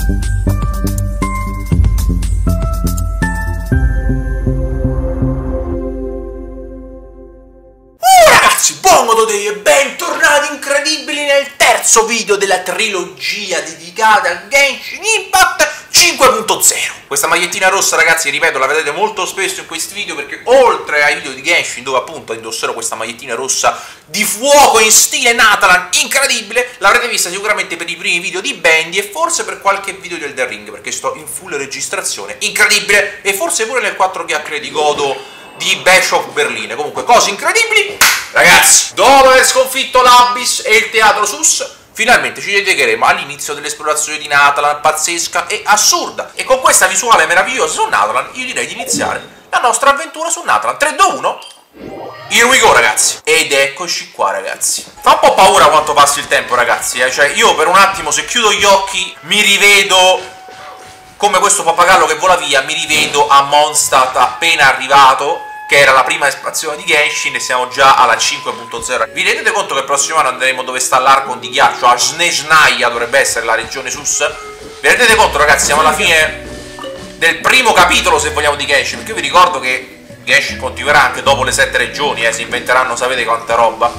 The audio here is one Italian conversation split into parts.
Ragazzi, buon modo day e bentornati incredibili nel terzo video della trilogia dedicata a Genshin Impact 5.0. Questa magliettina rossa, ragazzi, ripeto, la vedete molto spesso in questi video perché oltre ai video di Genshin dove appunto indosserò questa magliettina rossa di fuoco in stile Natalan incredibile, l'avrete vista sicuramente per i primi video di Bendy e forse per qualche video di Elden Ring perché sto in full registrazione incredibile e forse pure nel 4 chiacchiere di Godo di Bash of Berlino. Comunque cose incredibili. Ragazzi, dopo aver sconfitto l'Abyss e il teatro Sus, finalmente ci dedicheremo all'inizio dell'esplorazione di Natalan, pazzesca e assurda. E con questa visuale meravigliosa su Natalan, io direi di iniziare la nostra avventura su Natalan. 3, 2, 1, here we go, ragazzi. Ed eccoci qua, ragazzi. Fa un po' paura quanto passi il tempo, ragazzi, Cioè, io per un attimo, se chiudo gli occhi, mi rivedo come questo pappagallo che vola via, mi rivedo a Mondstadt appena arrivato, che era la prima espansione di Genshin, e siamo già alla 5.0. Vi rendete conto che il prossimo anno andremo dove sta l'Arcon di ghiaccio? A Snezhnaya dovrebbe essere la regione Sus. Vi rendete conto, ragazzi? Siamo alla fine del primo capitolo, se vogliamo, di Genshin, perché io vi ricordo che Genshin continuerà anche dopo le 7 regioni, si inventeranno, sapete quanta roba.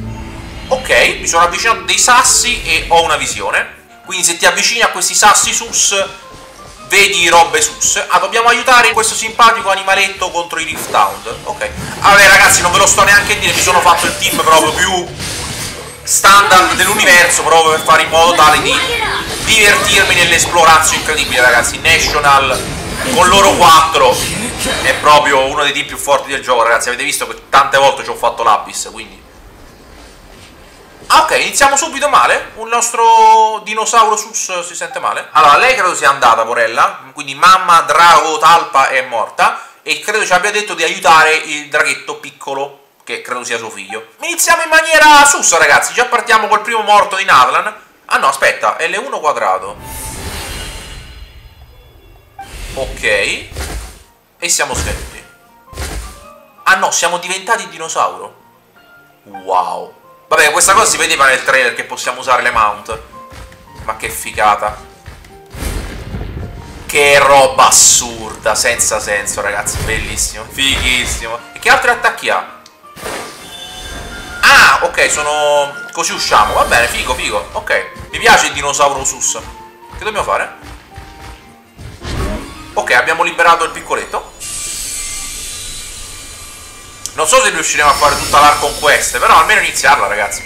Ok, mi sono avvicinato dei sassi e ho una visione. Quindi se ti avvicini a questi sassi Sus, vedi robe Sus. Ah, dobbiamo aiutare questo simpatico animaletto contro i Rift Hound. Ok. Vabbè, ragazzi, non ve lo sto neanche a dire. Mi sono fatto il team proprio più standard dell'universo, proprio per fare in modo tale di divertirmi nell'esplorazio incredibile, ragazzi. National con loro 4 è proprio uno dei team più forti del gioco, ragazzi. Avete visto che tante volte ci ho fatto l'Abyss, quindi... Ah, ok, iniziamo subito male. Il nostro dinosauro Sus si sente male. Allora, lei credo sia andata, porella. Quindi mamma Drago Talpa è morta. E credo ci abbia detto di aiutare il draghetto piccolo, che credo sia suo figlio. Iniziamo in maniera Sus, ragazzi. Già partiamo col primo morto di Natalan. Ah no, aspetta, L1 quadrato. Ok. E siamo svenuti. Ah no, siamo diventati dinosauro. Wow. Vabbè, questa cosa si vedeva nel trailer che possiamo usare le mount. Ma che figata. Che roba assurda, senza senso, ragazzi. Bellissimo, fighissimo. E che altri attacchi ha? Ah, ok, sono... Così usciamo, va bene, figo, figo. Ok, mi piace il dinosauro Sus. Che dobbiamo fare? Ok, abbiamo liberato il piccoletto. Non so se riusciremo a fare tutta l'Arcon Quest, però almeno iniziarla, ragazzi.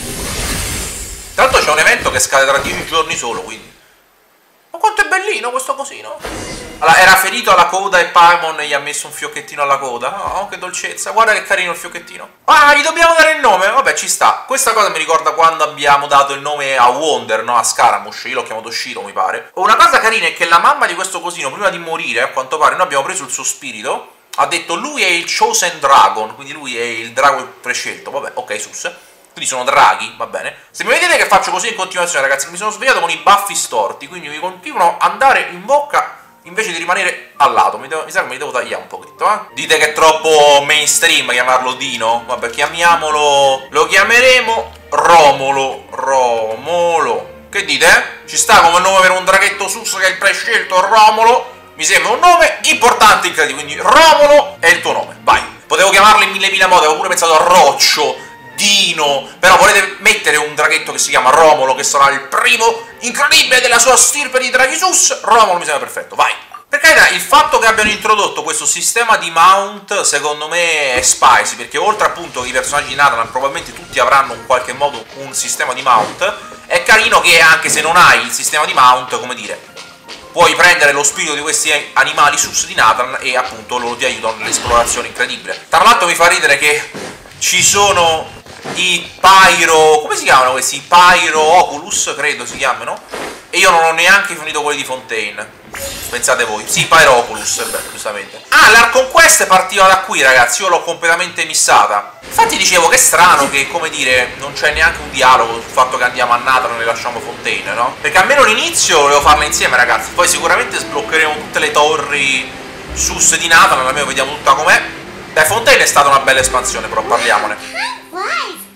Tra l'altro c'è un evento che scade tra 10 giorni solo, quindi... Ma quanto è bellino questo cosino! Allora, era ferito alla coda e Paimon gli ha messo un fiocchettino alla coda. Oh, che dolcezza! Guarda che carino il fiocchettino. Ah, gli dobbiamo dare il nome! Vabbè, ci sta. Questa cosa mi ricorda quando abbiamo dato il nome a Wonder, no? A Scaramouche. Io l'ho chiamato Shiro, mi pare. Una cosa carina è che la mamma di questo cosino, prima di morire, a quanto pare, noi abbiamo preso il suo spirito. Ha detto lui è il Chosen Dragon, quindi lui è il drago prescelto. Vabbè, ok, Sus. Quindi sono draghi, va bene. Se mi vedete che faccio così in continuazione, ragazzi, mi sono svegliato con i baffi storti, quindi mi continuano ad andare in bocca invece di rimanere al lato. Mi sa che me li devo tagliare un pochetto, eh. Dite che è troppo mainstream chiamarlo Dino? Vabbè, chiamiamolo... Lo chiameremo Romolo. Romolo. Che dite? Ci sta come nome per un draghetto Sus che è il prescelto, Romolo? Mi sembra un nome importante, incredibile, quindi Romolo è il tuo nome, vai. Potevo chiamarlo in mille modi, avevo pure pensato a Roccio, Dino, però volete mettere un draghetto che si chiama Romolo, che sarà il primo incredibile della sua stirpe di draghi Sus, Romolo mi sembra perfetto, vai. Per carità, il fatto che abbiano introdotto questo sistema di mount, secondo me, è spicy, perché oltre appunto che i personaggi di Natalan probabilmente tutti avranno in qualche modo un sistema di mount, è carino che anche se non hai il sistema di mount, come dire... Puoi prendere lo spirito di questi animali Sus di Natalan e appunto loro ti aiutano nell'esplorazione incredibile. Tra l'altro mi fa ridere che ci sono i Pyro... Come si chiamano questi? I Pyro Oculus, credo si chiamano. E io non ho neanche finito quelli di Fontaine. Pensate voi. Sì, Pyro Oculus, beh, giustamente. Ah, l'Arcon Quest partiva da qui, ragazzi. Io l'ho completamente missata. Infatti dicevo che è strano che, come dire, non c'è neanche un dialogo sul fatto che andiamo a Natalan e lasciamo Fontaine, no? Perché almeno l'inizio volevo farla insieme, ragazzi. Poi sicuramente sbloccheremo tutte le torri Sus di Natalan, almeno vediamo tutta com'è. Dai, Fontaine è stata una bella espansione, però parliamone.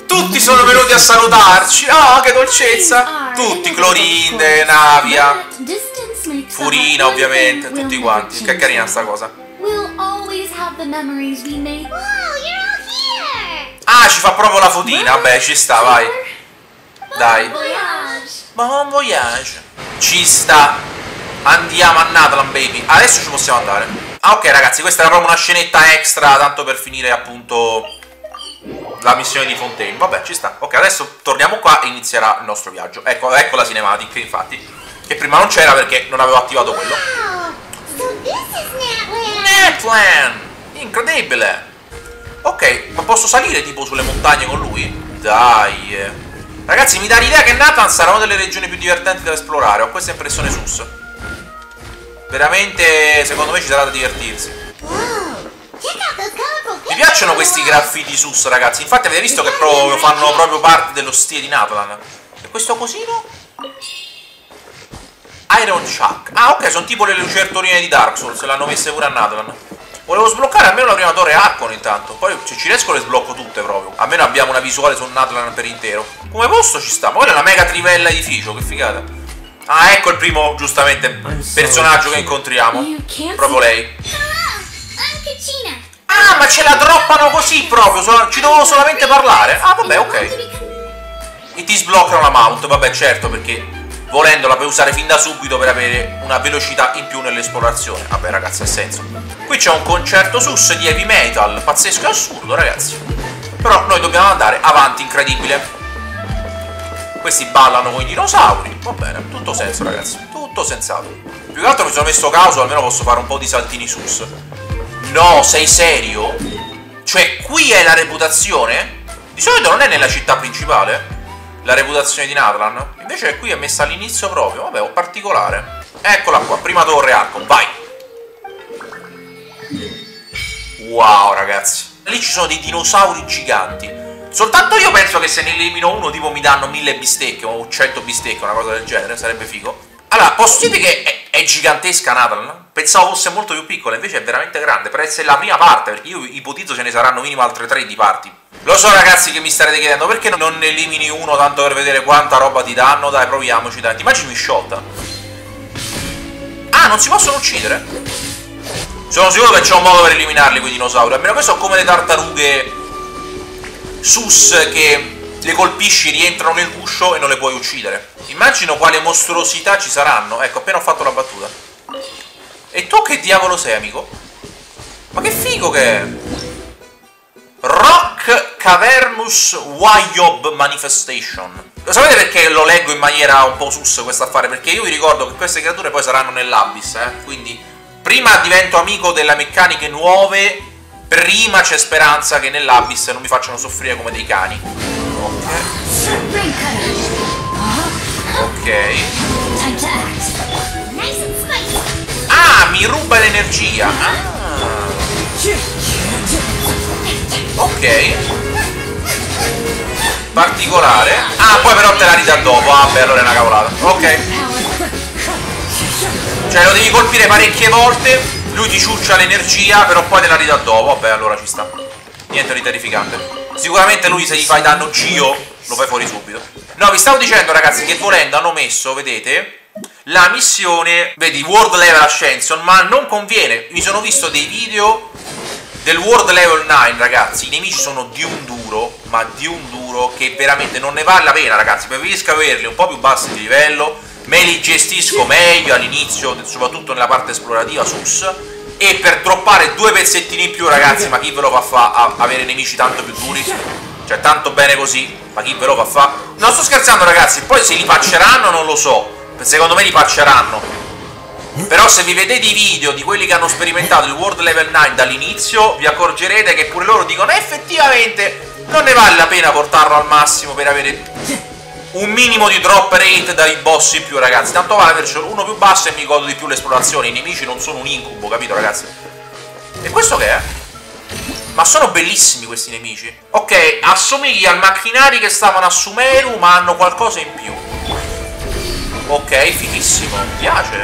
Tutti sono venuti a salutarci. Oh, che dolcezza. Tutti, Clorinde, Navia, Furina ovviamente, tutti quanti. Che carina sta cosa. Ah, ci fa proprio la fotina. Vabbè, ci sta, vai. Dai. Bon voyage. Ci sta. Andiamo a Natlan, baby. Adesso ci possiamo andare. Ah, ok, ragazzi, questa era proprio una scenetta extra, tanto per finire, appunto, la missione di Fontaine. Vabbè, ci sta. Ok, adesso torniamo qua e inizierà il nostro viaggio. Ecco la cinematic, infatti. Che prima non c'era perché non avevo attivato quello. Natlan! Incredibile! Ok, ma posso salire tipo sulle montagne con lui? Dai. Ragazzi, mi dà l'idea che Natlan sarà una delle regioni più divertenti da esplorare. Ho questa impressione sus. Veramente, secondo me ci sarà da divertirsi. Mi piacciono questi graffiti sus, ragazzi. Infatti avete visto che fanno proprio parte dello stile di Natlan. E questo cosino? Iron Chuck. Ah, ok, sono tipo le lucertoline di Dark Souls. L'hanno messe pure a Natlan. Volevo sbloccare almeno la prima torre Archon intanto. Poi se ci riesco le sblocco tutte proprio. Almeno abbiamo una visuale su Natlan per intero. Come posto ci sta. Ma quella è una mega trivella edificio, che figata. Ah, ecco il primo, giustamente, personaggio che incontriamo. Proprio lei. Ah, ma ce la droppano così proprio. Ci dovevo solamente parlare. Ah, vabbè, ok. E ti sbloccano la mount. Vabbè, certo, perché volendo la puoi usare fin da subito per avere una velocità in più nell'esplorazione. Vabbè, ragazzi, ha senso. Qui c'è un concerto sus di heavy metal. Pazzesco e assurdo, ragazzi. Però noi dobbiamo andare avanti, incredibile. Questi ballano con i dinosauri. Va bene, tutto senso, ragazzi. Tutto sensato. Più che altro mi sono messo causa, almeno posso fare un po' di saltini sus. No, sei serio? Cioè, qui è la reputazione? Di solito non è nella città principale la reputazione di Natlan. Invece qui è messa all'inizio proprio. Vabbè, un particolare. Eccola qua, prima torre Archon, vai. Wow, ragazzi. Lì ci sono dei dinosauri giganti. Soltanto io penso che se ne elimino uno tipo mi danno 1000 bistecche o 100 bistecche, una cosa del genere, sarebbe figo. Allora, posso dire che è gigantesca Natlan? Pensavo fosse molto più piccola, invece è veramente grande, per essere la prima parte, perché io ipotizzo ce ne saranno minimo altre 3 di parti. Lo so, ragazzi, che mi starete chiedendo perché non ne elimini uno tanto per vedere quanta roba ti danno. Dai, proviamoci, dai. Ti immagini mi shot? Ah, non si possono uccidere? Sono sicuro che c'è un modo per eliminarli quei dinosauri, a meno che sono come le tartarughe sus che le colpisci, rientrano nel guscio e non le puoi uccidere. Immagino quale mostruosità ci saranno. Ecco, appena ho fatto la battuta. E tu che diavolo sei, amico? Ma che figo che è! Rock Cavernous Wayob Manifestation. Lo sapete perché lo leggo in maniera un po' sus questo affare? Perché io vi ricordo che queste creature poi saranno nell'Abyss, quindi prima divento amico delle meccaniche nuove, prima c'è speranza che nell'Abyss non mi facciano soffrire come dei cani. Ok. Ah, mi ruba l'energia. Ok. Particolare. Ah, poi però te la ridà dopo. Ah, beh, allora è una cavolata. Ok. Cioè lo devi colpire parecchie volte, lui ti ciuccia l'energia, però poi te la ridà dopo. Vabbè, allora ci sta. Niente di terrificante. Sicuramente lui, se gli fai danno Gio, lo fai fuori subito. No, vi stavo dicendo, ragazzi, che volendo hanno messo, vedete, la missione, vedi, World Level Ascension, ma non conviene. Mi sono visto dei video del World Level 9, ragazzi. I nemici sono di un duro, ma di un duro che veramente non ne vale la pena, ragazzi. Preferisco averli un po' più bassi di livello, me li gestisco meglio all'inizio, soprattutto nella parte esplorativa sus, e per droppare 2 pezzettini in più, ragazzi, ma chi ve lo fa fa a avere nemici tanto più duri? Cioè, tanto bene così, ma chi ve lo fa fa? Non sto scherzando, ragazzi, poi se li patcheranno non lo so. Secondo me li patcheranno. Però se vi vedete i video di quelli che hanno sperimentato il World Level 9 dall'inizio, vi accorgerete che pure loro dicono effettivamente non ne vale la pena portarlo al massimo per avere un minimo di drop rate dai boss in più, ragazzi. Tanto vale avercelo uno più basso e mi godo di più l'esplorazione. I nemici non sono un incubo, capito, ragazzi? E questo che è? Ma sono bellissimi questi nemici. Ok, assomiglia al macchinari che stavano a Sumeru, ma hanno qualcosa in più. Ok, fighissimo, mi piace.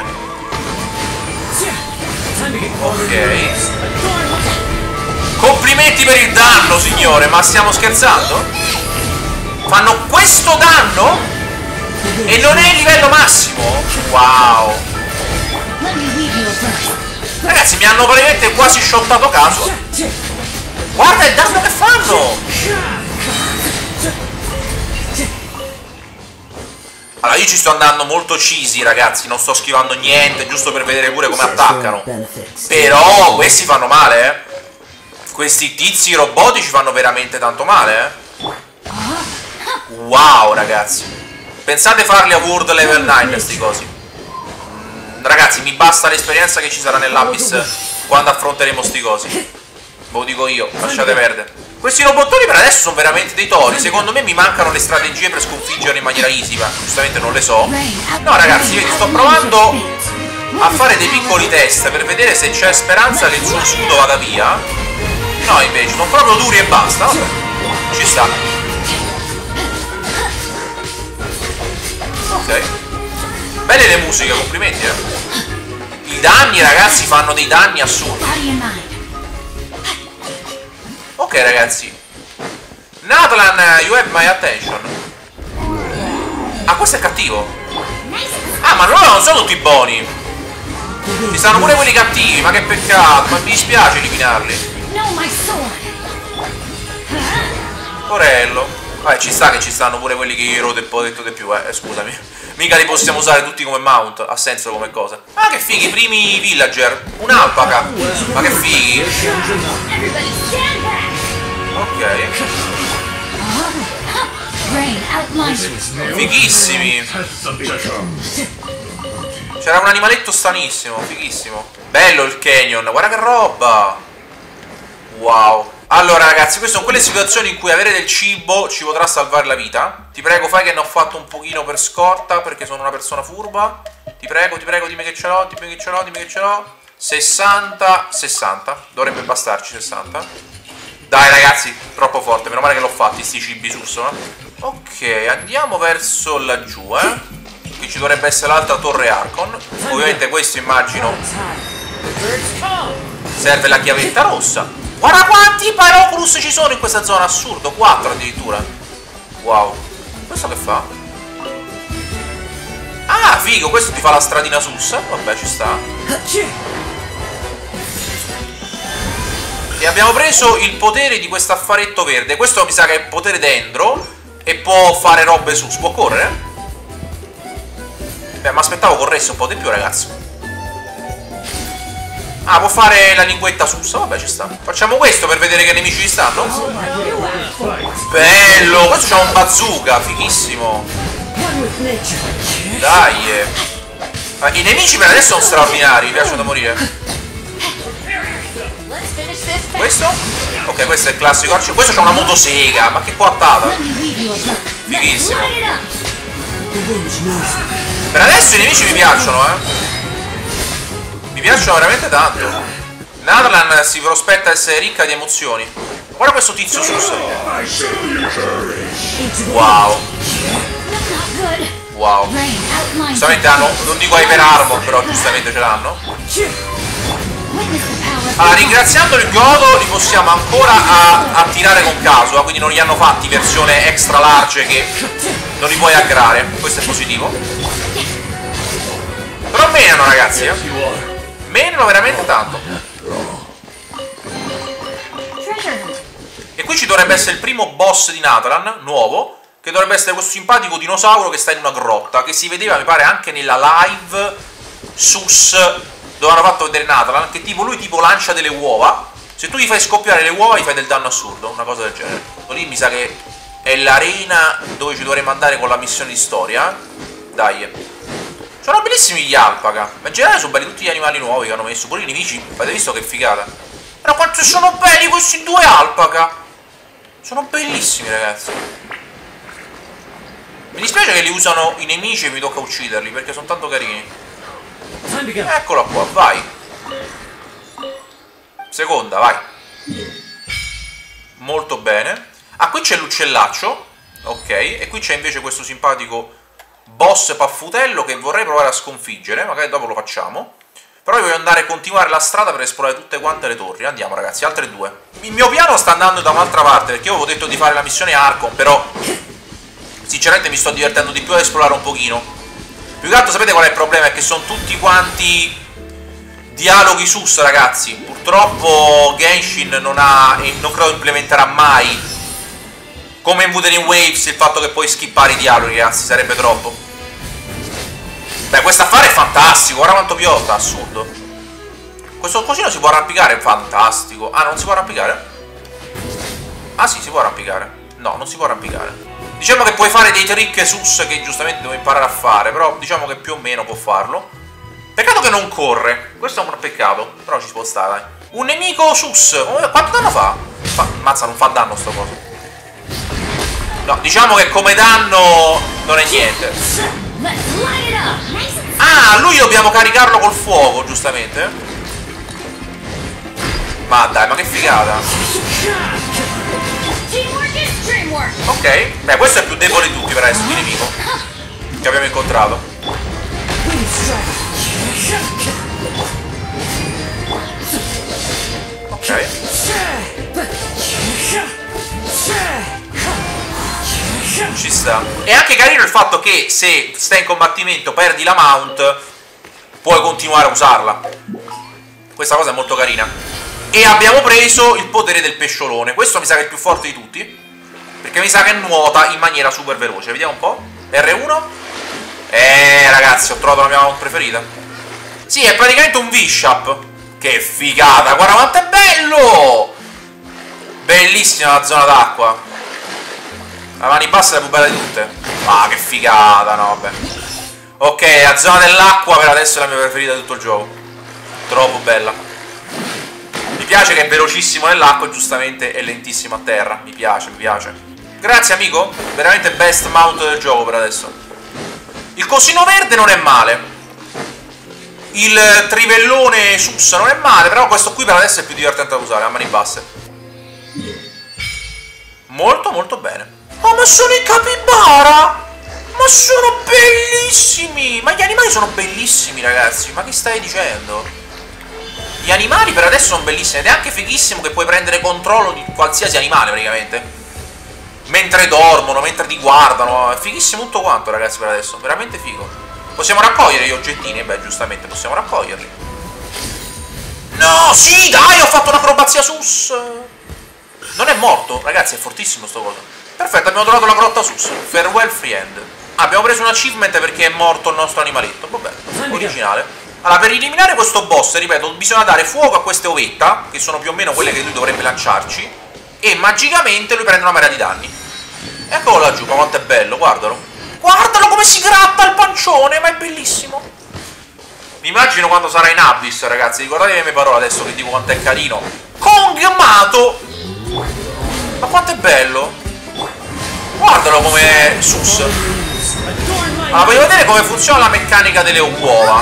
Ok. Complimenti per il danno, signore, ma stiamo scherzando? Fanno questo danno? E non è il livello massimo? Wow. Ragazzi, mi hanno praticamente quasi shottato caso. Guarda il danno che fanno! Allora, io ci sto andando molto cheesy, ragazzi. Non sto schivando niente, giusto per vedere pure come attaccano. Però questi fanno male, eh. Questi tizi robotici fanno veramente tanto male, eh. Wow, ragazzi. Pensate farli a World Level 9 questi cosi. Ragazzi, mi basta l'esperienza che ci sarà nell'Abyss quando affronteremo sti cosi. Ve lo dico io, lasciate perdere. Questi robottoni per adesso sono veramente dei tori. Secondo me mi mancano le strategie per sconfiggerli in maniera easy, ma giustamente non le so. No, ragazzi, vedi, sto provando a fare dei piccoli test per vedere se c'è speranza che il suo scudo vada via. No, invece, sono proprio duri e basta. Vabbè, ci sta. Ok. Belle le musiche, complimenti, eh. I danni, ragazzi, fanno dei danni assurdi. Ok, ragazzi. Natlan, you have my attention. Ah, questo è cattivo. Ah, ma loro non sono tutti buoni. Ci stanno pure quelli cattivi, ma che peccato. Ma mi dispiace eliminarli. Porello. Vabbè, ci sta che ci stanno pure quelli che io ho detto di più, scusami. Mica li possiamo usare tutti come mount, ha senso come cosa. Ah, che fighi, i primi villager. Un'alpaca. Ma che fighi. Ok. Fighissimi. C'era un animaletto stranissimo, fighissimo. Bello il canyon, guarda che roba. Wow. Allora, ragazzi, queste sono quelle situazioni in cui avere del cibo ci potrà salvare la vita. Ti prego, fai che ne ho fatto un pochino per scorta, perché sono una persona furba. Ti prego, dimmi che ce l'ho, dimmi che ce l'ho, dimmi che ce l'ho. 60, 60. Dovrebbe bastarci 60. Dai, ragazzi, troppo forte. Meno male che l'ho fatti, sti cibi sus, eh. Ok, andiamo verso laggiù, eh. Qui ci dovrebbe essere l'altra torre Archon. Ovviamente questo, immagino, serve la chiavetta rossa. Guarda quanti Pyroculus ci sono in questa zona, assurdo, 4 addirittura. Wow. Questo che fa? Ah, figo, questo ti fa la stradina sus. Vabbè, ci sta. E abbiamo preso il potere di questo affaretto verde. Questo mi sa che è il potere dentro e può fare robe sus. Può correre? Beh, ma aspettavo corresse un po' di più, ragazzi. Ah, può fare la linguetta sus. Vabbè, ci sta. Facciamo questo per vedere che nemici ci stanno. Bello. Questo c'ha un bazooka. Fighissimo. Dai. I nemici per adesso sono straordinari. Mi piacciono da morire. Questo? Ok, questo è il classico arciere. Questo c'ha una motosega. Ma che coattata. Fighissimo. Per adesso i nemici mi piacciono, eh. Mi piacciono veramente tanto. Natlan si prospetta essere ricca di emozioni. Guarda questo tizio sus. Wow. Wow. Giustamente hanno, non dico Hyper Armor, però giustamente ce l'hanno. Allora, ringraziando il Godo li possiamo ancora attirare con caso, quindi non li hanno fatti versione extra large che non li puoi aggrare. Questo è positivo. Però menano, ragazzi, menano veramente tanto. E qui ci dovrebbe essere il primo boss di Natlan, nuovo, che dovrebbe essere questo simpatico dinosauro che sta in una grotta, che si vedeva, mi pare, anche nella live sus dove hanno fatto vedere Natlan, che tipo lui tipo lancia delle uova. Se tu gli fai scoppiare le uova gli fai del danno assurdo, una cosa del genere. Lì mi sa che è l'arena dove ci dovremmo andare con la missione di storia. Dai. Sono bellissimi gli alpaca. Ma in generale sono belli tutti gli animali nuovi che hanno messo. Pure i nemici. Avete visto che figata? Però quanto sono belli questi due alpaca. Sono bellissimi, ragazzi. Mi dispiace che li usano i nemici e mi tocca ucciderli, perché sono tanto carini. Eccola qua, vai. Seconda, vai. Molto bene. Ah, qui c'è l'uccellaccio. Ok. E qui c'è invece questo simpatico boss paffutello che vorrei provare a sconfiggere. Magari dopo lo facciamo. Però io voglio andare a continuare la strada per esplorare tutte quante le torri. Andiamo, ragazzi, altre due. Il mio piano sta andando da un'altra parte, perché io avevo detto di fare la missione Archon, però sinceramente mi sto divertendo di più ad esplorare un pochino. Più che altro sapete qual è il problema? È che sono tutti quanti dialoghi sus, ragazzi. Purtroppo Genshin non ha, e non credo implementerà mai, come in Wuthering Waves, il fatto che puoi skippare i dialoghi, ragazzi, sarebbe troppo. Beh, questo affare è fantastico, guarda quanto piotta, assurdo. Questo cosino si può arrampicare, fantastico. Ah, non si può arrampicare? Ah sì, si può arrampicare. No, non si può arrampicare. Diciamo che puoi fare dei trick sus che giustamente devo imparare a fare, però diciamo che più o meno può farlo. Peccato che non corre, questo è un peccato, però ci può stare, dai. Un nemico sus, quanto danno fa? Mazza, non fa danno sto coso. No, diciamo che come danno non è niente. Ah, lui dobbiamo caricarlo col fuoco, giustamente. Ma dai, ma che figata. Ok, beh, questo è il più debole di tutti per adesso, di nemico che abbiamo incontrato. Ok. Ci sta. E anche carino il fatto che se stai in combattimento, perdi la mount, puoi continuare a usarla. Questa cosa è molto carina. E abbiamo preso il potere del pesciolone. Questo mi sa che è il più forte di tutti, perché mi sa che nuota in maniera super veloce. Vediamo un po'. R1. Ragazzi, ho trovato la mia mount preferita. Sì, è praticamente un Bishop. Che figata, guarda quanto è bello. Bellissima la zona d'acqua. La mani bassa è la più bella di tutte. Ah, che figata, no, vabbè. Ok, la zona dell'acqua per adesso è la mia preferita di tutto il gioco. Troppo bella. Mi piace che è velocissimo nell'acqua e giustamente è lentissimo a terra. Mi piace, mi piace. Grazie, amico. Veramente best mount del gioco per adesso. Il cosino verde non è male. Il trivellone sus non è male, però questo qui per adesso è più divertente da usare, a mani basse. Molto, molto bene. Oh, ma sono i capibara! Ma sono bellissimi! Ma gli animali sono bellissimi, ragazzi. Ma che stai dicendo? Gli animali per adesso sono bellissimi. Ed è anche fighissimo che puoi prendere controllo di qualsiasi animale, praticamente. Mentre dormono, mentre ti guardano. È fighissimo tutto quanto, ragazzi, per adesso. Veramente figo. Possiamo raccogliere gli oggettini? Beh, giustamente possiamo raccoglierli. No, sì, dai, ho fatto un'acrobazia sus. Non è morto, ragazzi, è fortissimo sto coso. Perfetto, abbiamo trovato la grotta sus. Farewell friend. Abbiamo preso un achievement perché è morto il nostro animaletto. Vabbè, originale. Allora, per eliminare questo boss, ripeto, bisogna dare fuoco a queste ovetta, che sono più o meno quelle che lui dovrebbe lanciarci, e magicamente lui prende una marea di danni. Eccolo laggiù, ma quanto è bello, guardalo. Guardalo come si gratta il pancione, ma è bellissimo. Mi immagino quando sarà in Abyss, ragazzi. Ricordatevi le mie parole adesso che dico quanto è carino. Kongmato! Ma quanto è bello! Guardalo come sus. Allora, voglio vedere come funziona la meccanica delle uova.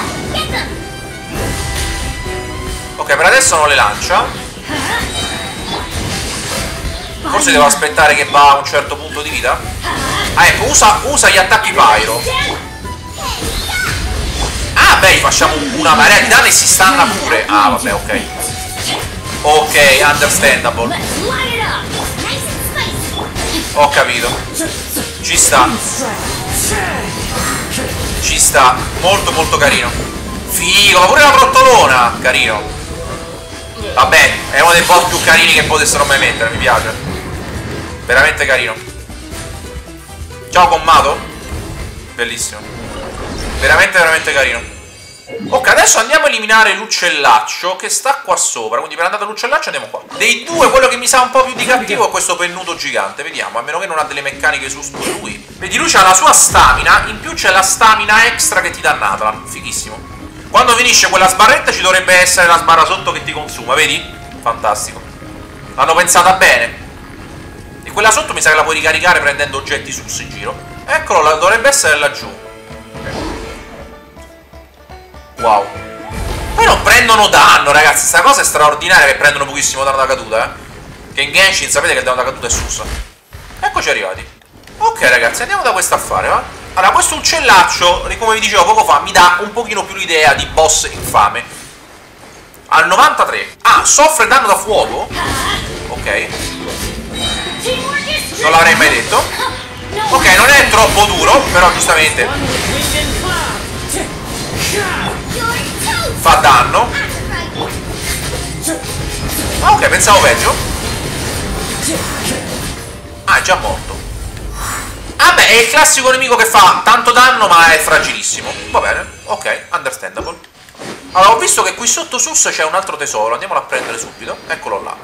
Ok, per adesso non le lancia. Forse devo aspettare che va a un certo punto di vita. Ah, ecco, usa gli attacchi pyro. Ah, beh, facciamo una marea di danni e si stanna pure. Ah, vabbè, ok. Ok, understandable. Ho capito. Ci sta. Ci sta. Molto molto carino. Figo, ma pure la brottolona. Carino. Vabbè, è uno dei boss più carini che potessero mai mettere. Mi piace. Veramente carino. Ciao commato. Bellissimo. Veramente veramente carino. Ok, adesso andiamo a eliminare l'uccellaccio che sta qua sopra. Quindi per andare all'uccellaccio andiamo qua. Dei due, quello che mi sa un po' più di cattivo è questo pennuto gigante. Vediamo, a meno che non ha delle meccaniche su lui. Vedi, lui c'ha la sua stamina. In più c'è la stamina extra che ti dà Natlan. Fighissimo. Quando finisce quella sbarretta ci dovrebbe essere la sbarra sotto che ti consuma, vedi? Fantastico. L'hanno pensata bene. E quella sotto mi sa che la puoi ricaricare prendendo oggetti sus in giro. Eccolo, dovrebbe essere laggiù. Wow. Poi non prendono danno, ragazzi. Sta cosa è straordinaria che prendono pochissimo danno da caduta, Che in Genshin sapete che il danno da caduta è sus. Eccoci arrivati. Ok, ragazzi, andiamo da questo affare, va? Allora, questo uccellaccio, come vi dicevo poco fa, mi dà un pochino più l'idea di boss infame. Al 93. Ah, soffre danno da fuoco? Ok. Non l'avrei mai detto. Ok, non è troppo duro, però giustamente fa danno. Ok, pensavo peggio. Ah, è già morto. Ah beh, è il classico nemico che fa tanto danno ma è fragilissimo. Va bene, ok, understandable. Allora, ho visto che qui sotto Sus c'è un altro tesoro. Andiamolo a prendere subito. Eccolo là.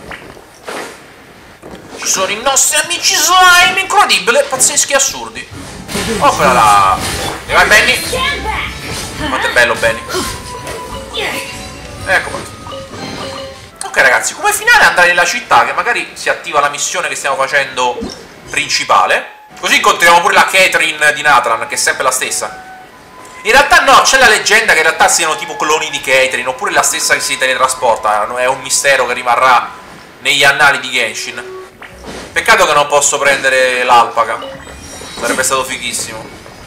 Ci sono i nostri amici slime, incredibile, pazzeschi e assurdi. Oh, quella là. E vai, Benny. Quanto è bello, Benny. Ecco qua. Ok, ragazzi, come finale andare nella città, che magari si attiva la missione che stiamo facendo principale. Così incontriamo pure la Catherine di Natlan, che è sempre la stessa. In realtà no, c'è la leggenda che in realtà siano tipo cloni di Catherine, oppure la stessa che si teletrasporta. È un mistero che rimarrà negli annali di Genshin. Peccato che non posso prendere l'alpaca. Sarebbe stato fighissimo.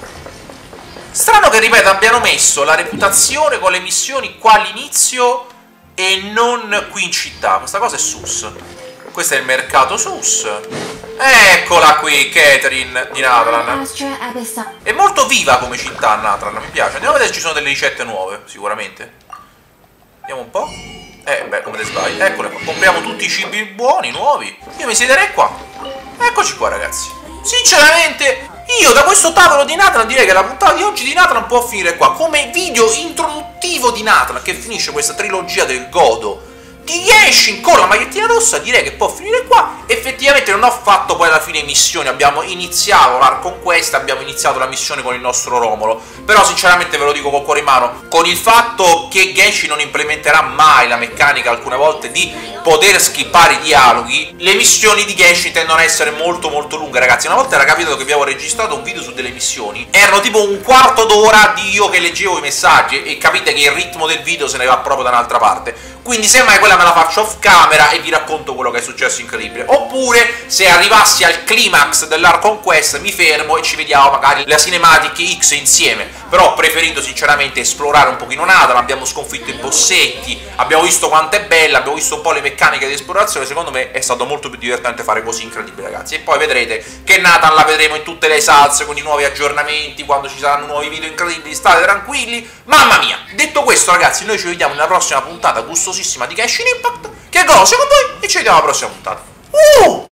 Strano che, ripeto, abbiano messo la reputazione con le missioni qua all'inizio e non qui in città. Questa cosa è Sus. Questo è il mercato Sus. Eccola qui, Catherine di Natlan. È molto viva come città Natlan, mi piace. Andiamo a vedere se ci sono delle ricette nuove, sicuramente. Vediamo un po'. Beh, come te sbagli. Eccole qua. Compriamo tutti i cibi buoni, nuovi. Io mi siederei qua. Eccoci qua, ragazzi. Sinceramente, io da questo tavolo di Natlan direi che la puntata di oggi di Natlan può finire qua. Come video introduttivo di Natlan, che finisce questa trilogia del godo di Genshin con la magliettina rossa, direi che può finire qua. Effettivamente non ho fatto poi alla fine missioni. Abbiamo iniziato l'Ark Conquest, abbiamo iniziato la missione con il nostro Romolo. Però sinceramente ve lo dico col cuore in mano, con il fatto che Genshin non implementerà mai la meccanica alcune volte di poter skippare i dialoghi, le missioni di Genshin tendono a essere molto molto lunghe, ragazzi. Una volta era capitato che vi avevo registrato un video su delle missioni, erano tipo un quarto d'ora di io che leggevo i messaggi, e capite che il ritmo del video se ne va proprio da un'altra parte. Quindi semmai quella me la faccio off camera e vi racconto quello che è successo incredibile. Oppure se arrivassi al climax dell'Ark Conquest mi fermo e ci vediamo magari la cinematic X insieme. Però ho preferito sinceramente esplorare un pochino Nathan. Abbiamo sconfitto i bossetti, abbiamo visto quanto è bella, abbiamo visto un po' le meccaniche di esplorazione. Secondo me è stato molto più divertente fare così, incredibile, ragazzi. E poi vedrete che Nathan la vedremo in tutte le salse con i nuovi aggiornamenti, quando ci saranno nuovi video incredibili. State tranquilli, mamma mia. Detto questo, ragazzi, noi ci vediamo nella prossima puntata gustosissima di Genshin Impact, che è Gosio con voi, e ci vediamo alla prossima puntata.